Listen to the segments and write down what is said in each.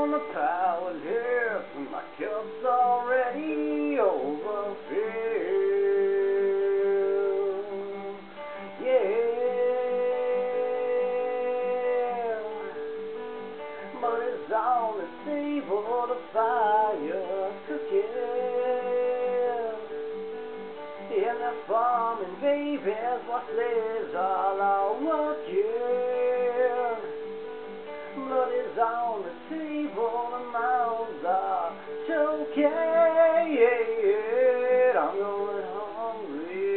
on the power lift, and my cup's already overfilled. Yeah, money's on the table, the fire's cooking, and the farming babies, what slaves all are working. Blood is on the table, the mouths are choking. I'm going hungry.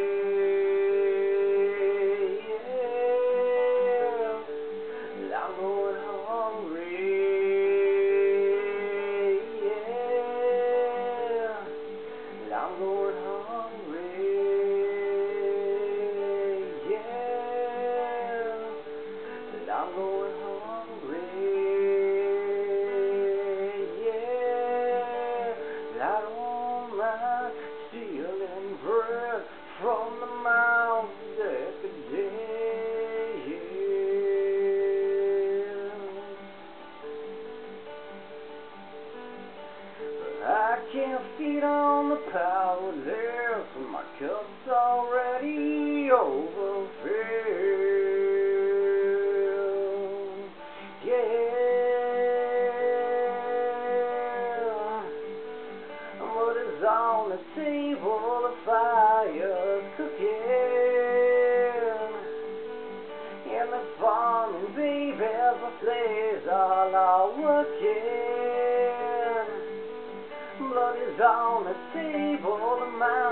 Yeah. I'm going hungry. Yeah. I'm going hungry. Yeah. I'm going hungry. I don't mind stealing bread from the mouths every day. But I can't feed on the power there, so my cup's already overfilled. Yeah. On the table, the fire's cooking, and the farming babies, the slaves all are working. Blood is on the table, the mouth